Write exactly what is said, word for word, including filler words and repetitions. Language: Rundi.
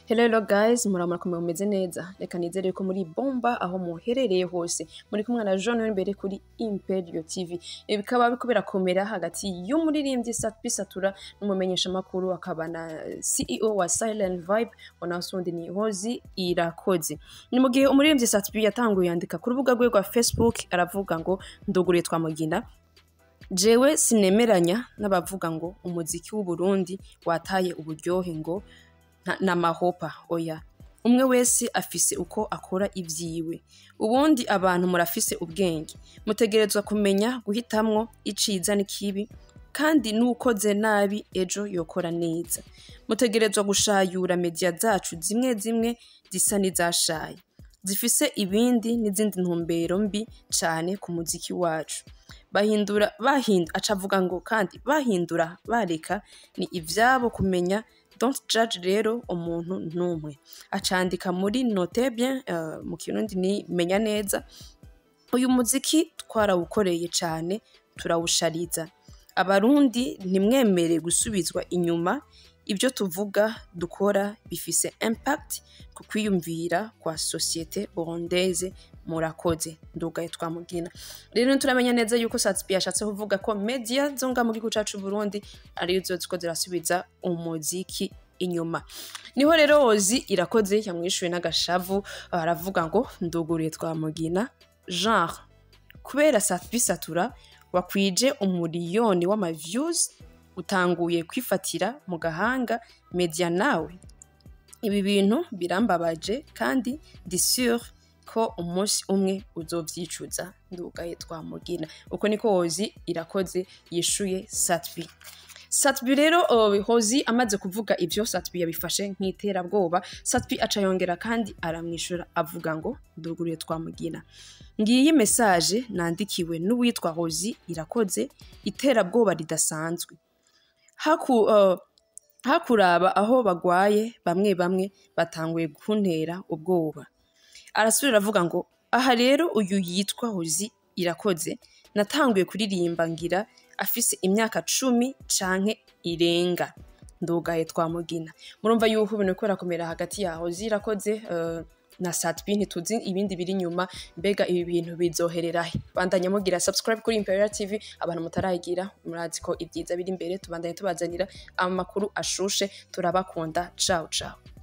Hello hello guys, muramura kumwe mumeze neza. Reka nizere ko muri bomba aho muherereye hose. Muri kumwe na John imbere kuri Imperio T V. E bikaba biko birakomera hagati y'umuririmbyi Satbi Satura n'umumenyesha makuru akaba na C E O wa Silent Vibe onasundi ni Hozi Irakoze. Ni mu gihe umuririmbyi Satbi yatanguye yandika ku rubuga rwe rwa Facebook aravuga ngo nduguriye twamugina. Jewe sinemeranya n'abavuga ngo umuziki w'u Burundi wataye uburyohe ngo na mahopa oya umwe wese afise uko akora ivyiwe ubundi abantu murafise ubwenge mutegerezwa kumenya guhitamwo iciza n'ikibi kandi nukoze nabi ejo yokora neza mutegerezwa gushayura media zacu zimwe zimwe zisa nizashaye zifise ibindi n'izindi ntumbero mbi cane ku muziki wacu bahindura bahinda acavuga ngo kandi bahindura bareka ni ivyabo kumenya. Don't judge rero umuntu numwe acandika muri note bien uh, mu kirundi ni menya neza uyu muziki twarawukoreye cyane turawushariza abarundi nimwemere gusubizwa inyuma ibyo tuvuga dukora bifise impact ku kwiyumvira kwa societe burundaise murakoze ndugaye twamugina rero turamenya neza yuko Satbi yashatse kuvuga ko media zonga mu gihugu cacu Burundi ari zo ziko zirasubiza umuziki inyuma niho rero Hozi Irakoze yamwishuye n'agashavu aravuga ngo nduguriye twamugina genre kubera Satbi Satura wakwije umuriyoni w'ama views utanguye kwifatira mu gahanga media nawe ibi bintu birambabaje kandi ndi sûr ko umunsi umwe uzovyicuza ndugaye twamugina uko niko Hozi Irakoze yishuye Satbi Satbi rero uh, Hozi amaze kuvuga ivyo Satbi yabifashe nk'iterabwoba Satbi aca yongera kandi aramwishura avuga ngo nduguriye twamugina ngiyi message nandikiwe n'uwitwa Hozi Irakoze iterabwoba ridasanzwe haku uh, hakuraba aho bagwaye bamwe bamwe batanguye kuntera ubwoba arasubira avuga ngo aha rero uyu yitwa Hozi Irakoze natanguye kuririmba ngira afise imyaka cumi canke irenga ndugaye twamugina murumva yuko ibintu ko rakomera hagati ya Hozi Irakoze uh, na Satbi ntituzi ibindi biri nyuma mbega ibi bintu bizohererahe bandanya mugira subscribe kuri Imperio T V abantu mutarayigira murazi ko ibyiza biri imbere tubandanye tubazanira amakuru ashushe turabakunda ciao ciao.